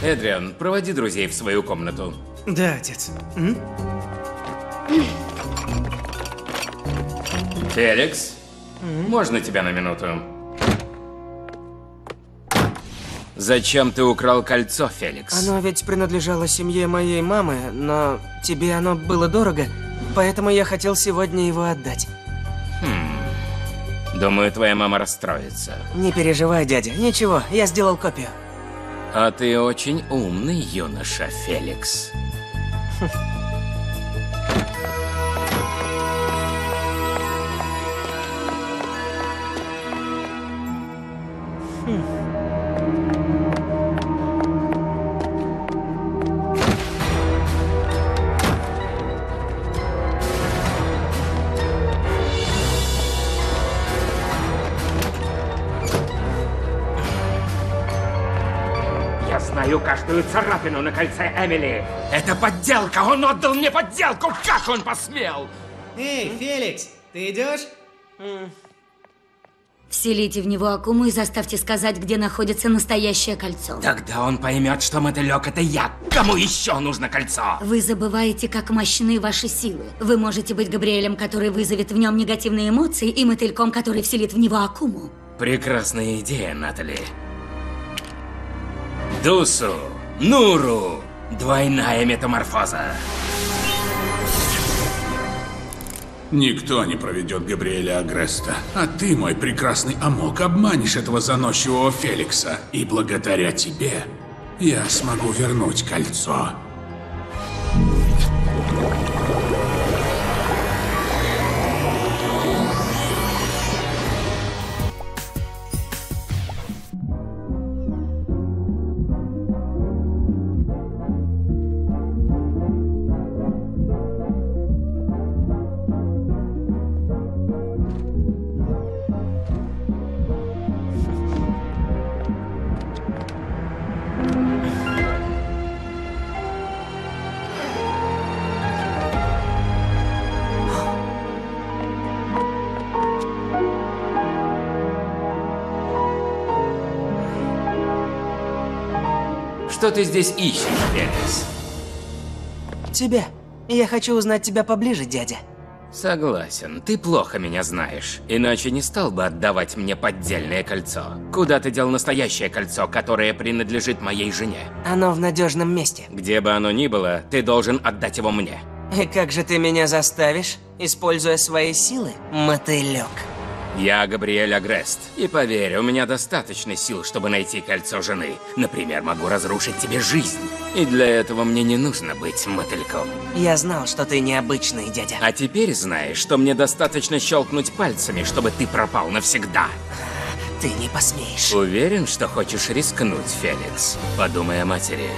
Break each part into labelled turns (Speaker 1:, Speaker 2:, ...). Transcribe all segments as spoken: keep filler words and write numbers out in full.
Speaker 1: Эдриан, проводи друзей в свою комнату.
Speaker 2: Да, отец. М?
Speaker 1: Феликс, mm-hmm. можно тебя на минуту? Зачем ты украл кольцо, Феликс?
Speaker 2: Оно ведь принадлежало семье моей мамы, но тебе оно было дорого, поэтому я хотел сегодня его отдать.
Speaker 1: Хм. Думаю, твоя мама расстроится.
Speaker 2: Не переживай, дядя. Ничего, я сделал копию.
Speaker 1: А ты очень умный юноша, Феликс.
Speaker 3: Я знаю каждую царапину на кольце Эмили. Это подделка! Он отдал мне подделку! Как он посмел?
Speaker 2: Эй, Феликс, ты идешь?
Speaker 4: Вселите в него Акуму и заставьте сказать, где находится настоящее кольцо.
Speaker 3: Тогда он поймет, что мотылек это я. Кому еще нужно кольцо?
Speaker 4: Вы забываете, как мощны ваши силы. Вы можете быть Габриэлем, который вызовет в нем негативные эмоции, и мотыльком, который вселит в него Акуму.
Speaker 1: Прекрасная идея, Натали. Дусу, Нуру, двойная метаморфоза.
Speaker 5: Никто не проведет Габриэля Агреста, а ты, мой прекрасный Амок, обманешь этого заносчивого Феликса, и благодаря тебе я смогу вернуть кольцо.
Speaker 1: Что ты здесь ищешь, Феликс?
Speaker 2: Тебя. Я хочу узнать тебя поближе, дядя.
Speaker 1: Согласен, ты плохо меня знаешь. Иначе не стал бы отдавать мне поддельное кольцо. Куда ты дел настоящее кольцо, которое принадлежит моей жене?
Speaker 2: Оно в надежном месте.
Speaker 1: Где бы оно ни было, ты должен отдать его мне.
Speaker 2: И как же ты меня заставишь, используя свои силы, мотылек?
Speaker 1: Я Габриэль Агрест. И поверь, у меня достаточно сил, чтобы найти кольцо жены. Например, могу разрушить тебе жизнь. И для этого мне не нужно быть мотыльком.
Speaker 2: Я знал, что ты необычный, дядя.
Speaker 1: А теперь знаешь, что мне достаточно щелкнуть пальцами, чтобы ты пропал навсегда.
Speaker 2: Ты не посмеешь.
Speaker 1: Уверен, что хочешь рискнуть, Феликс? Подумай о матери.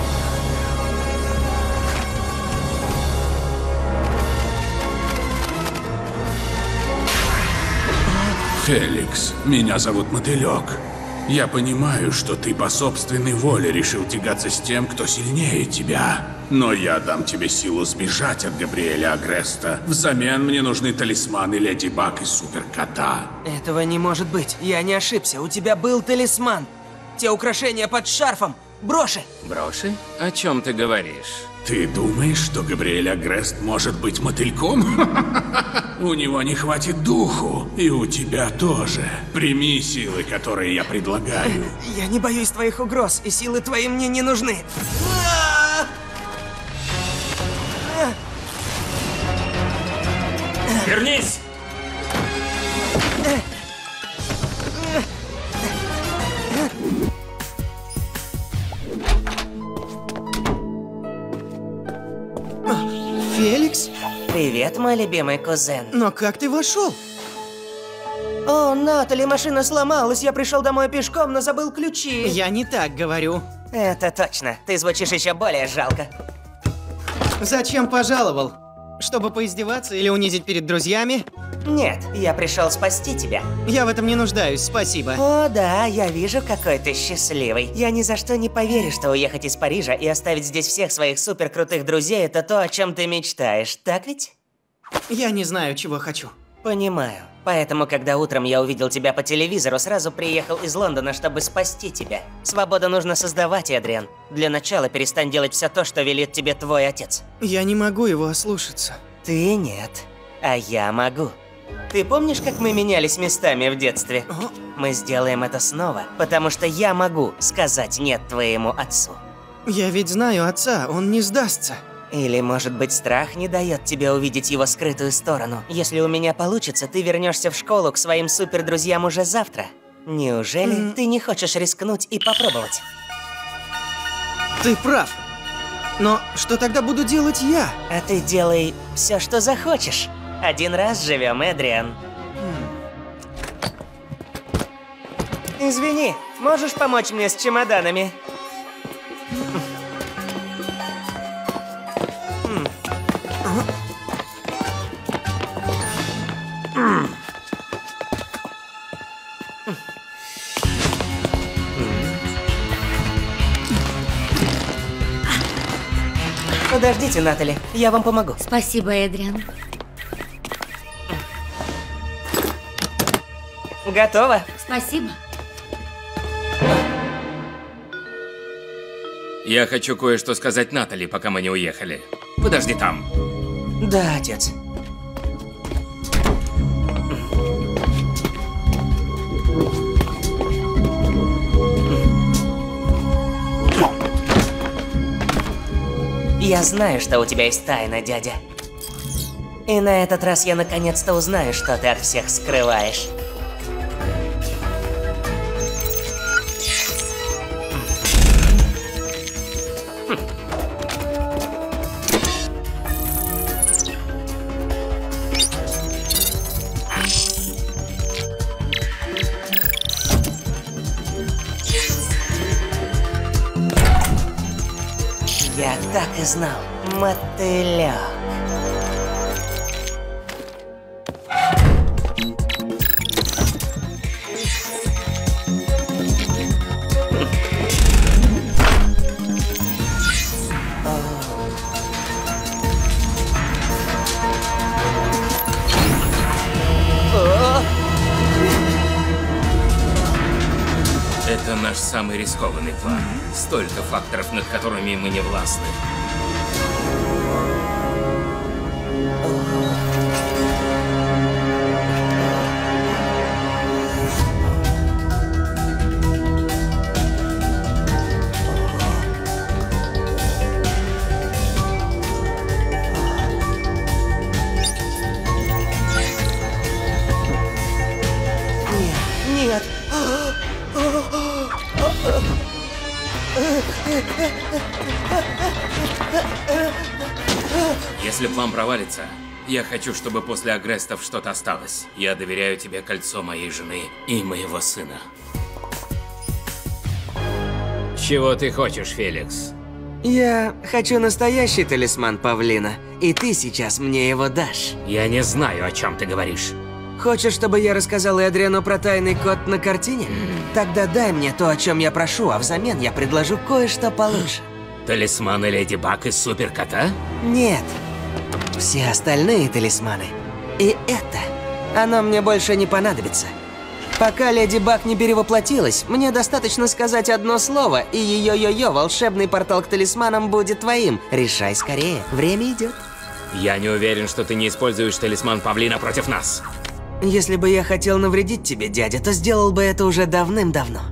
Speaker 5: Феликс, меня зовут Мотылек. Я понимаю, что ты по собственной воле решил тягаться с тем, кто сильнее тебя. Но я дам тебе силу сбежать от Габриэля Агреста. Взамен мне нужны талисманы Леди Баг и Суперкота.
Speaker 2: Этого не может быть. Я не ошибся. У тебя был талисман. Те украшения под шарфом. Броши.
Speaker 1: Броши? О чем ты говоришь?
Speaker 5: Ты думаешь, что Габриэль Агрест может быть мотыльком? У него не хватит духу. И у тебя тоже. Прими силы, которые я предлагаю.
Speaker 2: Я не боюсь твоих угроз, и силы твои мне не нужны.
Speaker 1: Вернись!
Speaker 2: Феликс?
Speaker 6: Привет, мой любимый кузен.
Speaker 2: Но как ты вошел? О, Натали, машина сломалась. Я пришел домой пешком, но забыл ключи.
Speaker 6: Я не так говорю. Это точно. Ты звучишь еще более жалко. Зачем пожаловал? Чтобы поиздеваться или унизить перед друзьями? Нет, я пришел спасти тебя. Я в этом не нуждаюсь, спасибо. О, да, я вижу, какой ты счастливый. Я ни за что не поверю, что уехать из Парижа и оставить здесь всех своих суперкрутых друзей – это то, о чем ты мечтаешь, так ведь? Я не знаю, чего хочу. Понимаю. Поэтому, когда утром я увидел тебя по телевизору, сразу приехал из Лондона, чтобы спасти тебя. Свободу нужно создавать, Эдриан. Для начала перестань делать все то, что велит тебе твой отец.
Speaker 2: Я не могу его ослушаться.
Speaker 6: Ты нет, а я могу. Ты помнишь, как мы менялись местами в детстве?
Speaker 2: О.
Speaker 6: Мы сделаем это снова, потому что я могу сказать «нет» твоему отцу.
Speaker 2: Я ведь знаю отца, он не сдастся.
Speaker 6: Или, может быть, страх не дает тебе увидеть его скрытую сторону. Если у меня получится, ты вернешься в школу к своим супердрузьям уже завтра. Неужели mm. ты не хочешь рискнуть и попробовать?
Speaker 2: Ты прав. Но что тогда буду делать я?
Speaker 6: А ты делай все, что захочешь. Один раз живем, Эдриан. Mm. Извини, можешь помочь мне с чемоданами? Подождите, Натали, я вам помогу.
Speaker 4: Спасибо, Эдриан.
Speaker 6: Готово?
Speaker 4: Спасибо.
Speaker 1: Я хочу кое-что сказать Натали, пока мы не уехали. Подожди там.
Speaker 6: Да, отец. Я знаю, что у тебя есть тайна, дядя. И на этот раз я наконец-то узнаю, что ты от всех скрываешь. Я так и знал. Мотылёк.
Speaker 1: Это наш самый рискованный план. Столько факторов, над которыми мы не властны.
Speaker 6: Нет.
Speaker 1: Если план провалится, я хочу, чтобы после Агрестов что-то осталось. Я доверяю тебе кольцо моей жены и моего сына. Чего ты хочешь, Феликс?
Speaker 6: Я хочу настоящий талисман павлина, и ты сейчас мне его дашь.
Speaker 1: Я не знаю, о чем ты говоришь.
Speaker 6: Хочешь, чтобы я рассказал Эдриану про тайный код на картине? Тогда дай мне то, о чем я прошу, а взамен я предложу кое-что получше.
Speaker 1: Талисманы Леди Баг из Суперкота?
Speaker 6: Нет. Все остальные талисманы. И это. Оно мне больше не понадобится. Пока Леди Баг не перевоплотилась, мне достаточно сказать одно слово, и ее йо-йо, волшебный портал к талисманам будет твоим. Решай скорее, время идет.
Speaker 1: Я не уверен, что ты не используешь талисман павлина против нас.
Speaker 6: Если бы я хотел навредить тебе, дядя, то сделал бы это уже давным-давно.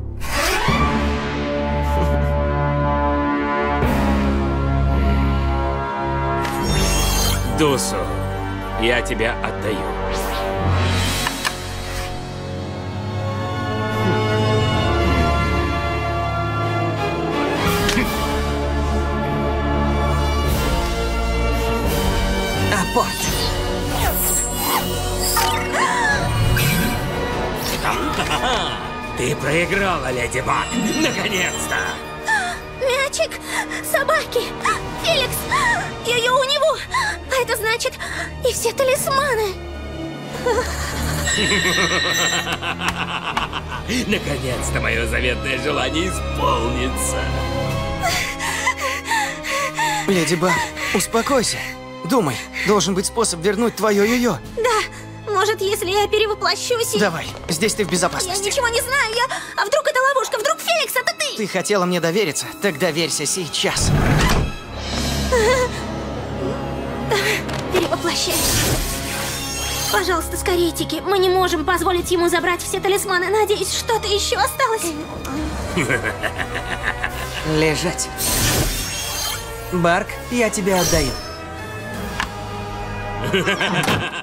Speaker 1: Дусу, я тебя отдаю.
Speaker 6: Апорт.
Speaker 1: Ты проиграла, Леди Баг. Наконец-то!
Speaker 7: Мячик! Собаки! Феликс! Ее у него! А это значит и все талисманы!
Speaker 1: Наконец-то мое заветное желание исполнится.
Speaker 2: Леди Баг, успокойся. Думай, должен быть способ вернуть твое йо-йо.
Speaker 7: Да, будет, если я перевоплощусь? и-
Speaker 6: Давай, здесь ты в
Speaker 7: Я
Speaker 6: безопасности.
Speaker 7: ничего не знаю, я... А вдруг это ловушка? Вдруг Феликс, это ты?
Speaker 6: Ты хотела мне довериться, так доверься сейчас.
Speaker 7: Перевоплощайся. Пожалуйста, скорее, Тики. Мы не можем позволить ему забрать все талисманы. Надеюсь, что-то еще осталось.
Speaker 2: Лежать. Барк, я тебя отдаю.